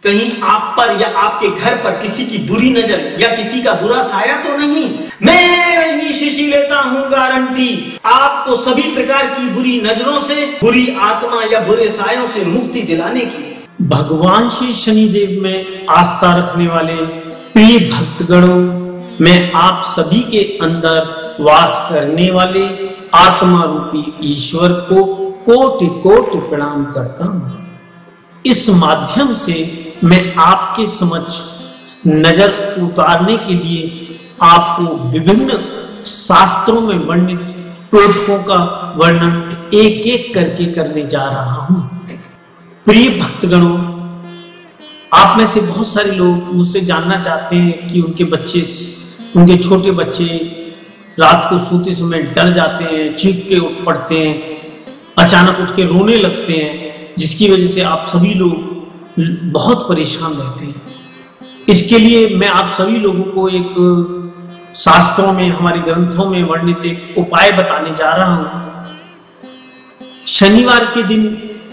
कहीं आप पर या आपके घर पर किसी की बुरी नजर या किसी का बुरा साया तो नहीं। मैं रजनी शशि लेता हूँ गारंटी आपको सभी प्रकार की बुरी नजरों से, बुरी आत्मा या बुरे सायों से मुक्ति दिलाने की। भगवान श्री शनिदेव में आस्था रखने वाले प्रिय भक्तगणों, मैं आप सभी के अंदर वास करने वाले आत्मा रूपी ईश्वर को कोटि कोटि प्रणाम करता हूँ। इस माध्यम से मैं आपके समक्ष नजर उतारने के लिए आपको विभिन्न शास्त्रों में वर्णित टोटकों का वर्णन एक एक करके करने जा रहा हूं। प्रिय भक्तगणों, आप में से बहुत सारे लोग मुझसे जानना चाहते हैं कि उनके छोटे बच्चे रात को सोते समय डर जाते हैं, चीख के उठ पड़ते हैं, अचानक उठ के रोने लगते हैं, जिसकी वजह से आप सभी लोग बहुत परेशान रहते हैं। इसके लिए मैं आप सभी लोगों को एक शास्त्रों में, हमारे ग्रंथों में वर्णित एक उपाय बताने जा रहा हूं। शनिवार के दिन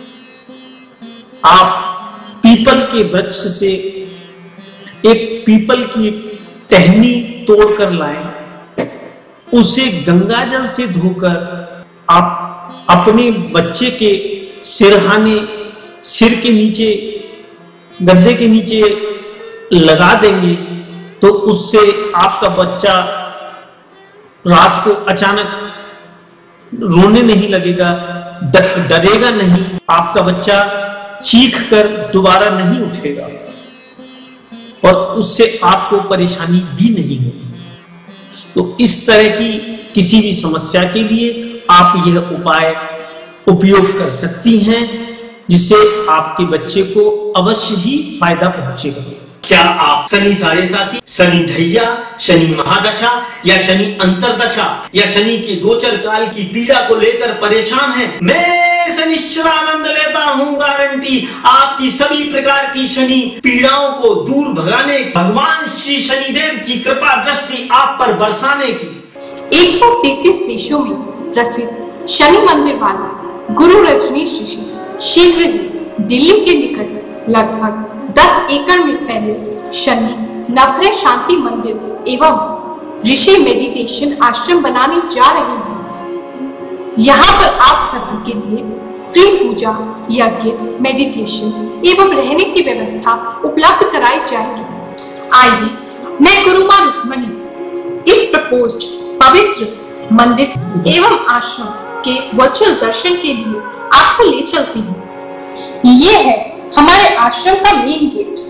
आप पीपल के वृक्ष से एक पीपल की एक टहनी तोड़कर लाएं, उसे गंगा जल से धोकर आप अपने बच्चे के सिर के नीचे, गद्दे के नीचे लगा देंगे तो उससे आपका बच्चा रात को अचानक रोने नहीं लगेगा, डरेगा नहीं, आपका बच्चा चीख कर दोबारा नहीं उठेगा और उससे आपको परेशानी भी नहीं होगी। तो इस तरह की किसी भी समस्या के लिए आप यह उपाय उपयोग कर सकती हैं, जिससे आपके बच्चे को अवश्य ही फायदा पहुंचेगा। क्या आप शनि साढ़े साथी, शनि ढैया, शनि महादशा या शनि अंतरदशा या शनि के गोचर काल की पीड़ा को लेकर परेशान हैं? मैं शनिश्चरानंद लेता हूँ गारंटी आपकी सभी प्रकार की शनि पीड़ाओं को दूर भगाने, भगवान श्री शनिदेव की कृपा दृष्टि आप पर बरसाने की। 133 देशों में प्रसिद्ध शनि मंदिर वाले गुरु रजनीश ऋषि शीघ्र ही दिल्ली के निकट लगभग 10 एकड़ में फैले शनि नवग्रह शांति मंदिर एवं ऋषि मेडिटेशन आश्रम बनाने जा रहे हैं। यहाँ पर आप सभी के लिए फ्री पूजा, यज्ञ, मेडिटेशन एवं रहने की व्यवस्था उपलब्ध कराई जाएगी। आइए मैं गुरु मां रुक्मणी इस प्रपोज्ड पवित्र मंदिर एवं आश्रम के वर्चुअल दर्शन के लिए आपको ले चलती हूँ। ये है हमारे आश्रम का मेन गेट।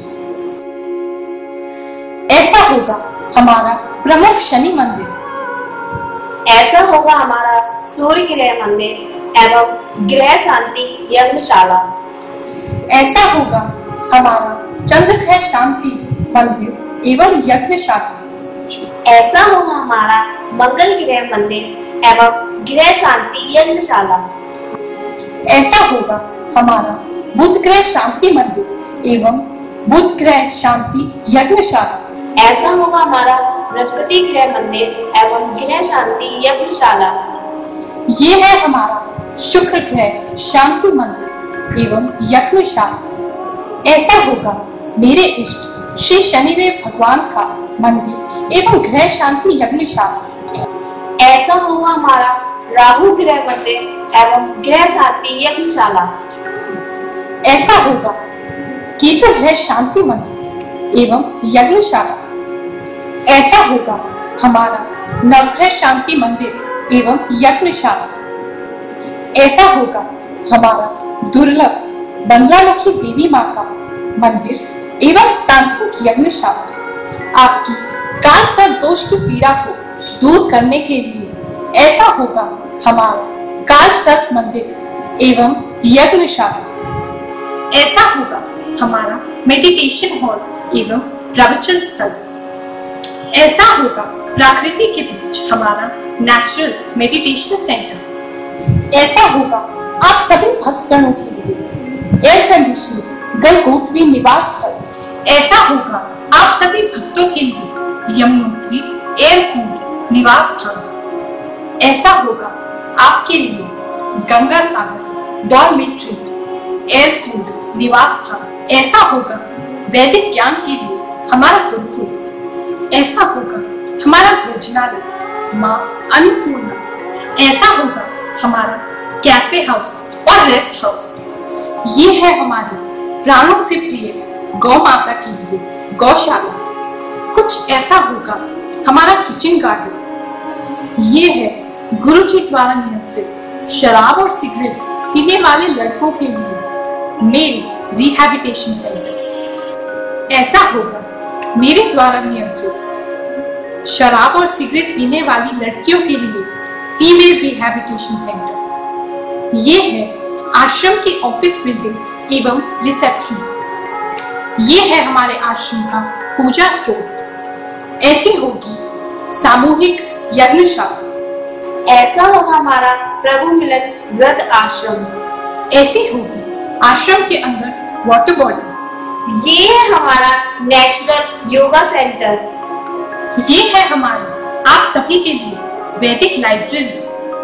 ऐसा होगा हमारा प्रमुख शनि मंदिर। ऐसा होगा हमारा सूर्य ग्रह मंदिर एवं ग्रह शांति यज्ञशाला। ऐसा होगा हमारा चंद्र ग्रह शांति मंदिर एवं यज्ञशाला। ऐसा होगा हमारा मंगल ग्रह मंदिर एवं ग्रह शांति यज्ञशाला। ऐसा होगा हमारा बुध ग्रह शांति मंदिर एवं बुध ग्रह शांति यज्ञशाला। ऐसा होगा हमारा बृहस्पति ग्रह मंदिर एवं ग्रह शांति यज्ञशाला। ये है हमारा शुक्र ग्रह शांति मंदिर एवं यज्ञशाला। ऐसा होगा मेरे इष्ट श्री शनिदेव भगवान का मंदिर एवं ग्रह शांति यज्ञशाला। ऐसा होगा हमारा राहु ग्रह मंदिर एवं ग्रह शांति यज्ञशाला। ऐसा होगा केतु ग्रह शांति मंदिर एवं यज्ञशाला। ऐसा होगा हमारा नवग्रह शांति मंदिर एवं यज्ञशाला। ऐसा होगा हमारा दुर्लभ बंगलामुखी देवी माँ का मंदिर एवं तांत्रिक यज्ञशाला। आपकी काल सर्प दोष की पीड़ा को दूर करने के लिए ऐसा होगा हमारा काल सर्प मंदिर एवं यज्ञशाला। ऐसा होगा हमारा मेडिटेशन हॉल एवं प्रवचन स्थल। ऐसा होगा प्रकृति के बीच हमारा नेचुरल मेडिटेशन सेंटर। ऐसा होगा आप सभी भक्तगणों के लिए एयर कंडीशनिंग गंगोत्री निवास स्थल। ऐसा होगा आप सभी भक्तों के लिए यमुनोत्री एयर कूल्ड निवास स्थान। ऐसा होगा आपके लिए Ganga Sagar dormitory air cooled निवास स्थान। ऐसा होगा वैदिक ज्ञान के लिए हमारा गुरुकुल। ऐसा होगा हमारा भोजनालय माँ अन्नपूर्णा। ऐसा होगा हमारा कैफे हाउस और रेस्ट हाउस। ये है हमारे प्राणों से प्रिय गौ माता के लिए गौशाला। कुछ ऐसा होगा हमारा किचन गार्डन। ये है गुरुजी द्वारा नियंत्रित शराब और सिगरेट पीने वाले लड़कों के लिए मेरी रिहैबिलिटेशन सेंटर। ऐसा होगा मेरे द्वारा नियंत्रित शराब और सिगरेट पीने वाली लड़कियों के लिए फीमेल रिहैबिलिटेशन सेंटर। ये है आश्रम की ऑफिस बिल्डिंग एवं रिसेप्शन। ये है हमारे आश्रम का पूजा स्टोर। ऐसी होगी सामूहिक यज्ञशाला। ऐसा होगा हमारा प्रभु मिलन व्रत आश्रम। ऐसी होगी आश्रम के अंदर वाटर बॉडीज। ये है हमारा नेचुरल योगा सेंटर। ये है हमारी आप सभी के लिए वैदिक लाइब्रेरी।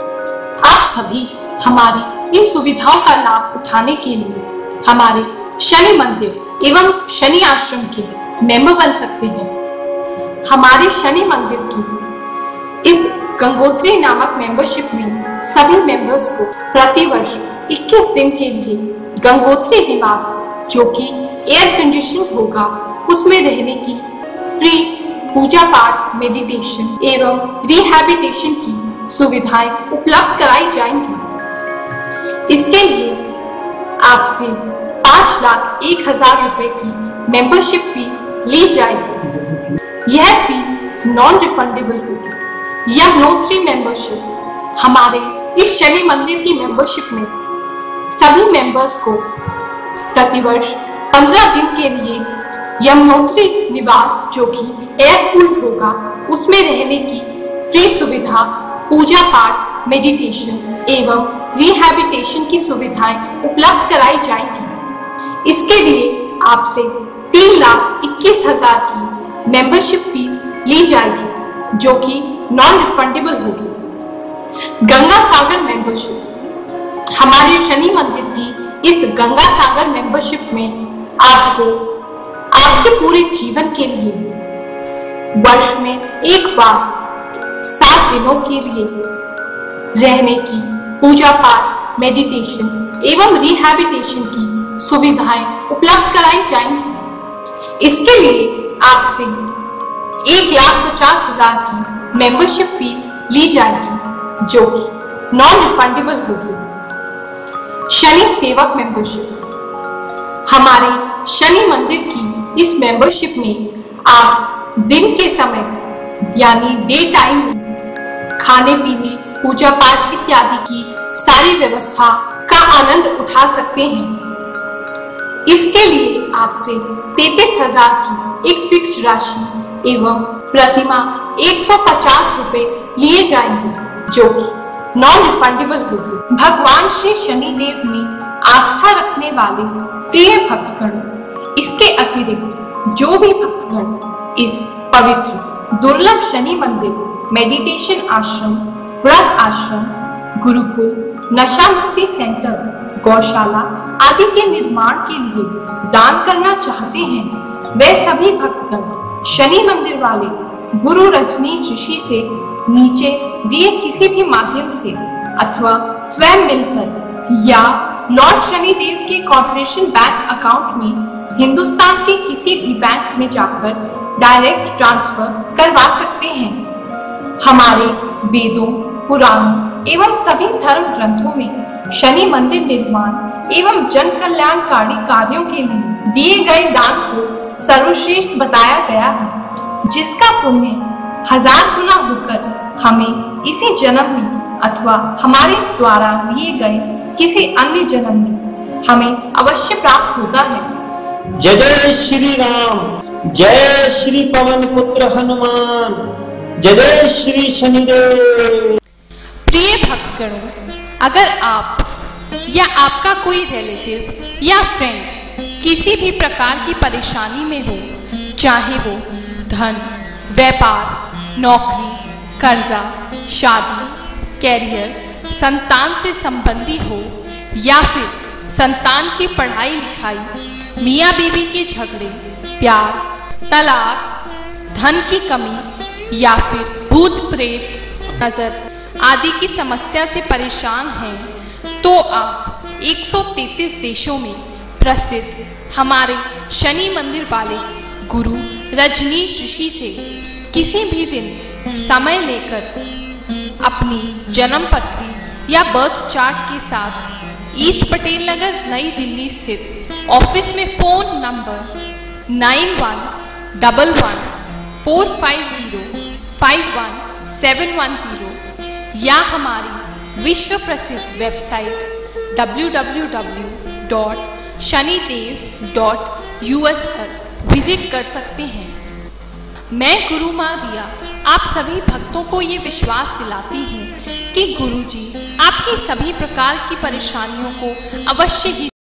आप सभी हमारी इन सुविधाओं का लाभ उठाने के लिए हमारे शनि मंदिर एवं शनि आश्रम के मेंबर बन सकते हैं। हमारे शनि मंदिर की इस गंगोत्री नामक मेंबरशिप में सभी मेंबर्स को प्रतिवर्ष 21 दिन के लिए गंगोत्री निवास, जो कि एयर कंडीशन होगा, उसमें रहने की फ्री पूजा पाठ, मेडिटेशन एवं रिहैबिलिटेशन की सुविधाएं उपलब्ध कराई जाएंगी। इसके लिए आपसे 5,01,000 रुपए की मेंबरशिप फीस ली जाएगी। यह फीस नॉन रिफंडेबल होगी। यह No3 मेंबरशिप हमारे इस शनि मंदिर की मेंबरशिप में सभी मेंबर्स को प्रतिवर्ष 15 दिन के लिए यमुनोत्री निवास, जो कि एयर कूल होगा, उसमें रहने की फ्री सुविधा, पूजा पाठ, मेडिटेशन एवं रिहैबिलिटेशन की सुविधाएं उपलब्ध कराई जाएंगी। इसके लिए आपसे 3,21,000 की मेंबरशिप फीस ली जाएगी, जो कि नॉन रिफंडेबल होगी। गंगा सागर मेंबरशिप हमारे शनि मंदिर की इस गंगा सागर मेंबरशिप में आपको आपके पूरे जीवन के लिए वर्ष में एक बार 7 दिनों के लिए रहने की, पूजा पाठ, मेडिटेशन एवं रिहैबिलिटेशन की सुविधाएं उपलब्ध कराई जाएंगी। इसके लिए आपसे 1,50,000 की मेंबरशिप फीस ली जाएगी, जो कि नॉन रिफंडेबल होगी। शनि सेवक मेंबरशिप हमारे शनि मंदिर की इस मेंबरशिप में आप दिन के समय यानी डे टाइम में खाने पीने, पूजा पाठ इत्यादि की सारी व्यवस्था का आनंद उठा सकते हैं। इसके लिए आपसे 33,000 की एक फिक्स राशि एवं प्रतिमाह 150 रुपए लिए जाएंगे, जो कि नॉन रिफंडेबल होगी। भगवान श्री शनिदेव में आस्था रखने वाले प्रिय भक्तगण, इसके अतिरिक्त जो भी भक्तगण इस पवित्र दुर्लभ शनि मंदिर, मेडिटेशन आश्रम, व्रत आश्रम, गुरुकुल, नशा मुक्ति सेंटर, गौशाला आदि के निर्माण के लिए दान करना चाहते हैं, वे सभी भक्तगण शनि मंदिर वाले गुरु रजनीश ऋषि से नीचे दिए किसी भी माध्यम से अथवा स्वयं मिलकर या लॉर्ड शनिदेव के कॉर्पोरेशन बैंक अकाउंट में हिंदुस्तान के किसी भी बैंक में जाकर डायरेक्ट ट्रांसफर करवा सकते हैं। हमारे वेदों, पुराणों एवं सभी धर्म ग्रंथों में शनि मंदिर निर्माण एवं जन कल्याणकारी कार्यों के लिए दिए गए दान को सर्वश्रेष्ठ बताया गया है, जिसका पुण्य 1000 गुना होकर हमें इसी जन्म में अथवा हमारे द्वारा लिए गए किसी अन्य जन्म में हमें अवश्य प्राप्त होता है। जय जय श्री राम, जय श्री पवन पुत्र हनुमान, जय जय श्री शनिदेव। प्रिय भक्तगणों, अगर आप या आपका कोई रिलेटिव या फ्रेंड किसी भी प्रकार की परेशानी में हो, चाहे वो धन, व्यापार, नौकरी, कर्जा, शादी, कैरियर, संतान से संबंधी हो या फिर संतान की पढ़ाई लिखाई मियाँ बीवी के झगड़े, प्यार, तलाक, धन की कमी या फिर भूत प्रेत, नजर आदि की समस्या से परेशान हैं तो आप 133 देशों में प्रसिद्ध हमारे शनि मंदिर वाले गुरु रजनीश ऋषि से किसी भी दिन समय लेकर अपनी जन्म पत्री या बर्थ चार्ट के साथ ईस्ट पटेल नगर नई दिल्ली स्थित ऑफिस में फोन नंबर 911145051710 या हमारी विश्व प्रसिद्ध वेबसाइट www.shanidev.us पर विजिट कर सकते हैं। मैं गुरु माँ रिया आप सभी भक्तों को ये विश्वास दिलाती हूँ कि गुरुजी आपकी सभी प्रकार की परेशानियों को अवश्य ही